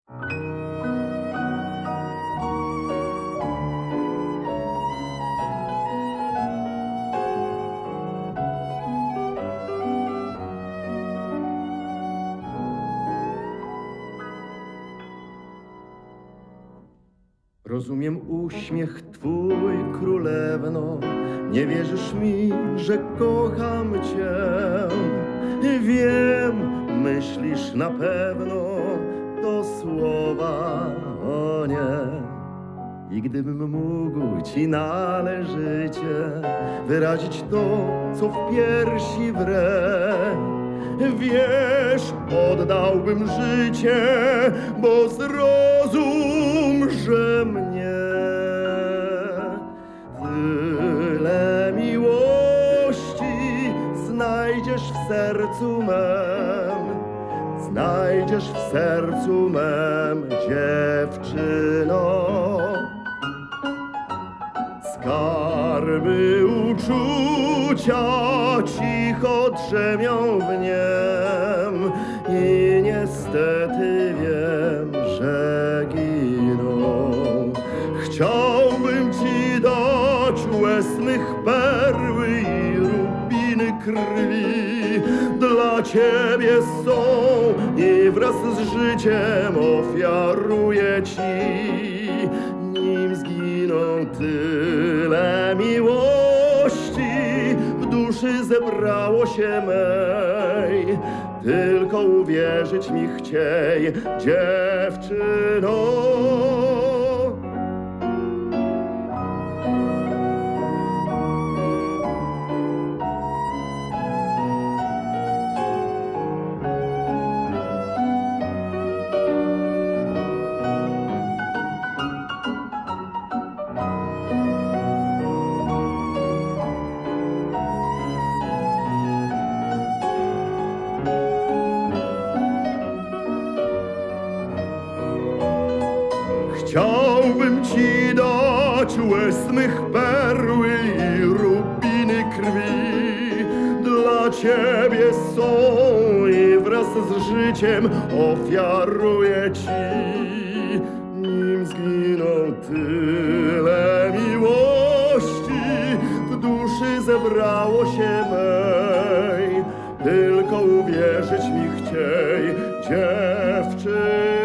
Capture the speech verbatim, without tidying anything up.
Rozumiem uśmiech twój, królewno, nie wierzysz mi, że kocham cię. Wiem, myślisz na pewno to słowa, o nie. I gdybym mógł ci należycie wyrazić to, co w piersi wre, wiesz, oddałbym życie, bo zrozum, że mnie tyle miłości znajdziesz w sercu mem, znajdziesz w sercu mem, dziewczyno. Skarby uczucia cicho drzemią w niem i niestety wiem, że giną. Chciałbym ci dać łez mych perły i rubiny krwi. Dla ciebie są i wraz z życiem ofiaruję ci. Nim zginą tyle miłości, w duszy zebrało się mej. Tylko uwierzyć mi chciej, dziewczyno. Chciałbym ci dać łez mych perły i rubiny krwi. Dla ciebie są i wraz z życiem ofiaruję ci. Nim zginą tyle miłości, w duszy zebrało się mej. Tylko uwierzyć mi chciej, dziewczyno.